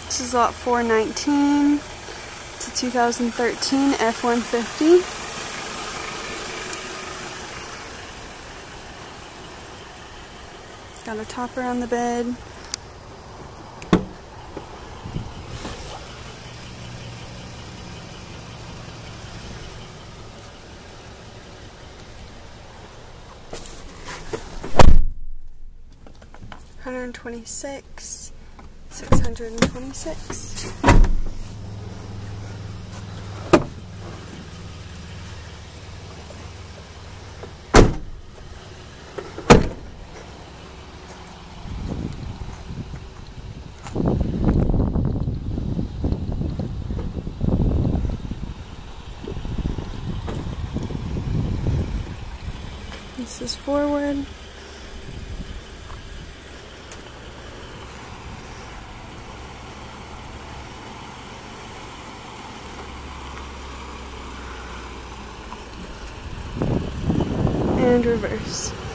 This is lot 419. It's a 2013 F-150. It's got a topper on the bed. $126,626. This is forward. And reverse.